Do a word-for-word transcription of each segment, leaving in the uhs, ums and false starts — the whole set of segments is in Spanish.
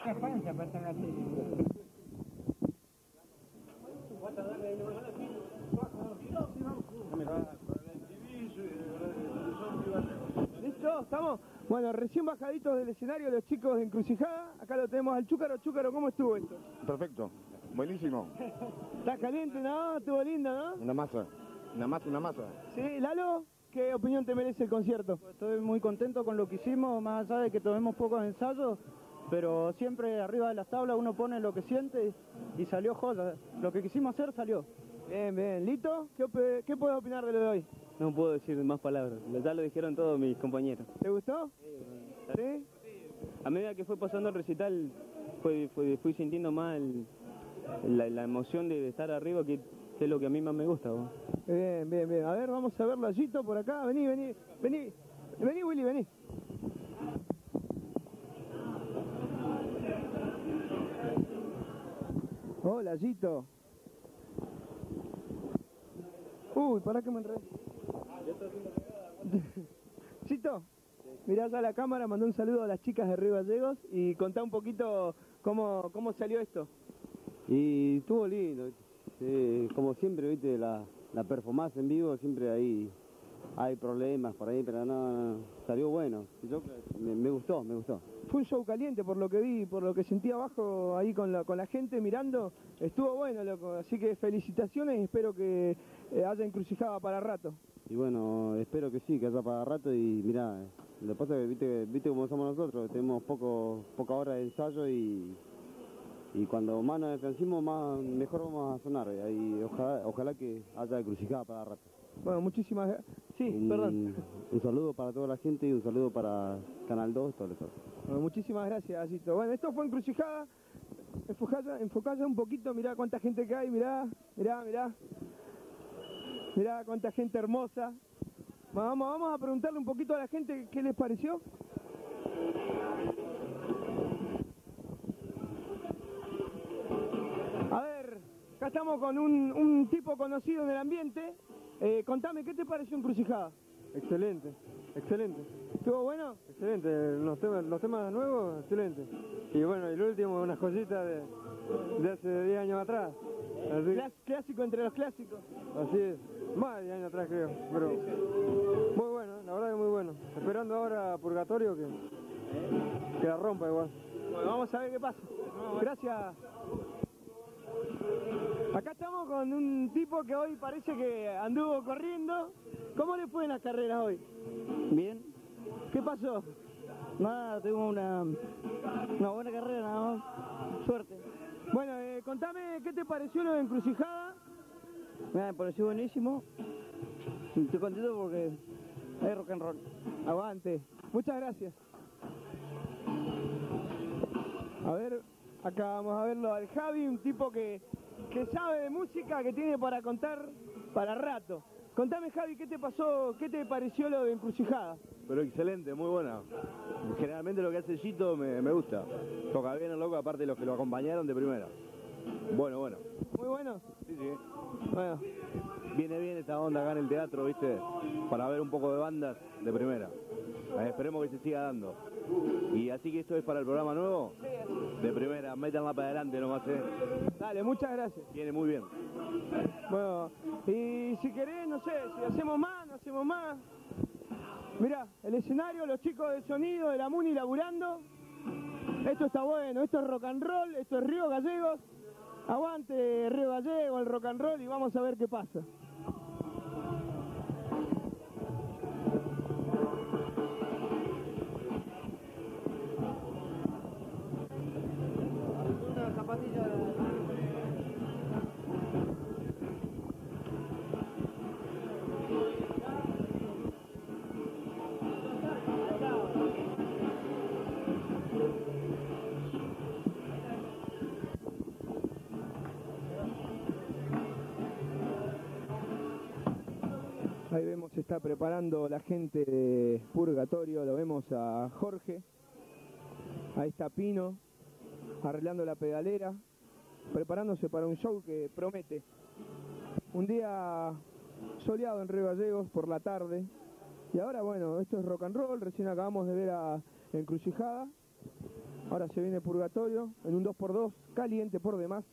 Qué panza para estar así. ¿Listo? ¿Estamos? Bueno, recién bajaditos del escenario los chicos de Encrucijada. Acá lo tenemos al Chúcaro. Chúcaro, ¿cómo estuvo esto? Perfecto, buenísimo. ¿Está caliente, no? Estuvo lindo, ¿no? Una masa, una masa, una masa. Sí, Lalo, ¿qué opinión te merece el concierto? Estoy muy contento con lo que hicimos, más allá de que tomemos pocos ensayos, pero siempre arriba de las tablas uno pone lo que siente y salió joya. Lo que quisimos hacer salió. Bien, bien. ¿Lito? ¿Qué, qué puedes opinar de lo de hoy? No puedo decir más palabras, ya lo dijeron todos mis compañeros. ¿Te gustó? Sí. ¿Sí? A medida que fue pasando el recital, fue, fue, fui sintiendo más el, la, la emoción de estar arriba, que, que es lo que a mí más me gusta. ¿Vos? Bien, bien, bien. A ver, vamos a verlo allito por acá. Vení, vení, vení. Vení, Willy, vení. Hola, Gito. Uy, pará que me enredé. Chito, mirá ya la cámara, mandó un saludo a las chicas de Río Gallegos y contá un poquito cómo, cómo salió esto. Y estuvo lindo, sí, como siempre, viste, la, la performance en vivo, siempre ahí hay problemas por ahí, pero no, no salió bueno. Yo, me, me gustó, me gustó. Fue un show caliente por lo que vi, por lo que sentí abajo ahí con la, con la gente mirando. Estuvo bueno, loco, así que felicitaciones y espero que eh, haya Encrucijada para rato. Y bueno, espero que sí, que haya para rato y mirá, lo que pasa es que viste, viste cómo somos nosotros, tenemos poco, poca hora de ensayo y, y cuando más nos defensivos, más, mejor vamos a sonar. Y ojalá, ojalá que haya Encrucijada para rato. Bueno, muchísimas gracias. Sí, un, perdón. Un saludo para toda la gente y un saludo para Canal dos, todo eso. Bueno, muchísimas gracias, Asito. Bueno, esto fue Encrucijada. Enfocada, enfocada un poquito, mirá cuánta gente que hay, mirá, mirá, mirá. Mirá cuánta gente hermosa. Vamos, vamos a preguntarle un poquito a la gente qué les pareció. A ver, acá estamos con un, un tipo conocido en el ambiente. Eh, contame, ¿qué te pareció Encrucijada? Excelente, excelente. ¿Estuvo bueno? Excelente, los temas, los temas nuevos, excelente. Y bueno, y el último, una joyita de, de hace diez años atrás. Así, Clás, clásico entre los clásicos. así es, más de diez años atrás creo, pero muy bueno, la verdad que muy bueno. Esperando ahora Purgatorio que, que la rompa igual. Bueno, vamos a ver qué pasa. Gracias. Acá estamos con un tipo que hoy parece que anduvo corriendo. ¿Cómo le fue en las carreras hoy? Bien. ¿Qué pasó? Nada, tengo una, una buena carrera nada más. Suerte. Bueno, eh, contame, ¿qué te pareció lo de Encrucijada? Me pareció buenísimo. Estoy contento porque es rock and roll. Aguante. Muchas gracias. A ver, acá vamos a verlo al Javi, un tipo que, que sabe de música, que tiene para contar para rato. Contame, Javi, ¿qué te pasó, qué te pareció lo de Encrucijada? Pero excelente, muy buena. Generalmente lo que hace Gito me, me gusta. Toca bien el loco, aparte de los que lo acompañaron de primera. Bueno, bueno. Muy bueno. Sí, sí. Bueno. Viene bien esta onda acá en el teatro, ¿viste? Para ver un poco de bandas de primera. Eh, esperemos que se siga dando. Y así que esto es para el programa nuevo. De primera, métanla para adelante nomás, ¿eh? Dale, muchas gracias. Viene muy bien. Bueno, y si querés, no sé, si hacemos más, no hacemos más. Mirá, el escenario, los chicos de sonido, de la Muni laburando. Esto está bueno, esto es rock and roll, esto es Río Gallegos. Aguante Río Gallegos, el rock and roll y vamos a ver qué pasa. Una zapatilla de... Ahí vemos, se está preparando la gente de Purgatorio, lo vemos a Jorge. Ahí está Pino, arreglando la pedalera, preparándose para un show que promete. Un día soleado en Río Gallegos por la tarde. Y ahora, bueno, esto es rock and roll, recién acabamos de ver a Encrucijada. Ahora se viene Purgatorio en un dos por dos, caliente por demás.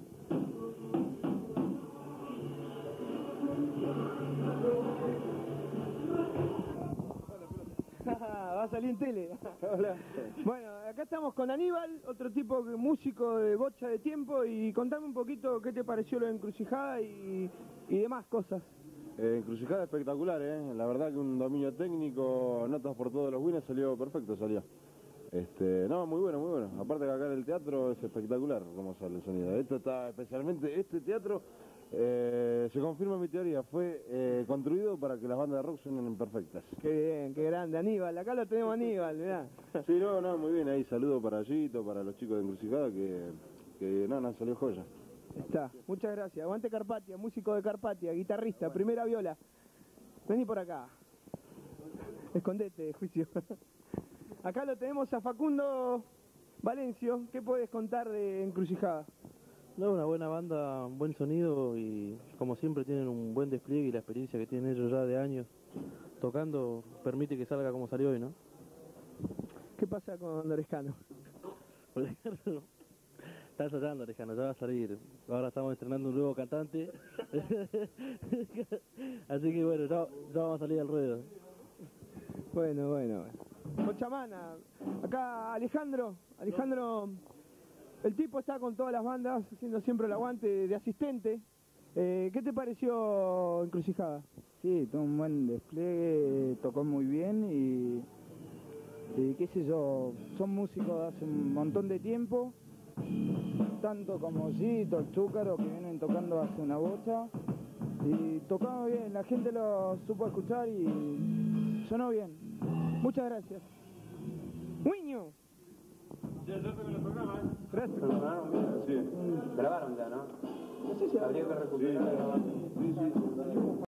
Va a salir en tele. Bueno, acá estamos con Aníbal, otro tipo que músico de bocha de tiempo, y contame un poquito qué te pareció lo de Encrucijada y, y demás cosas. Eh, encrucijada espectacular, ¿eh? La verdad que un dominio técnico, notas por todos los winners, salió perfecto, salió. Este, no, muy bueno, muy bueno. Aparte que acá en el teatro es espectacular cómo sale el sonido. Esto está especialmente, este teatro, eh, se confirma mi teoría, fue eh, construido para que las bandas de rock suenen perfectas. Qué bien, qué grande, Aníbal. Acá lo tenemos Aníbal, mirá. Sí, no, no, muy bien. Ahí saludo para Gito, para los chicos de Encrucijada, que, que no, no, salió joya. Está, muchas gracias. Aguante Carpatia, músico de Carpatia, guitarrista, primera viola. Vení por acá. Escondete, juicio. Acá lo tenemos a Facundo Valencio. ¿Qué puedes contar de Encrucijada? No, una buena banda, un buen sonido y como siempre tienen un buen despliegue, y la experiencia que tienen ellos ya de años tocando permite que salga como salió hoy, ¿no? ¿Qué pasa con Orejano? Está ensayando, Orejano, ya va a salir. Ahora estamos estrenando un nuevo cantante. Así que bueno, ya, ya vamos a salir al ruedo. Bueno, bueno, bueno. Cochamana, acá Alejandro, Alejandro, el tipo está con todas las bandas, haciendo siempre el aguante de asistente. Eh, ¿Qué te pareció Encrucijada? Sí, tuvo un buen despliegue, tocó muy bien y, y qué sé yo, son músicos de hace un montón de tiempo, tanto como Gito, el Chúcaro, que vienen tocando hace una bocha, y tocamos bien, la gente lo supo escuchar y sonó bien. Muchas gracias. ¡Muño! Ya, ya tengo el programa, ¿eh? Gracias. ¿Lo grabaron bien? Sí. Grabaron ya, ¿no? No sé si habría que recuperar. Sí, Sí, sí.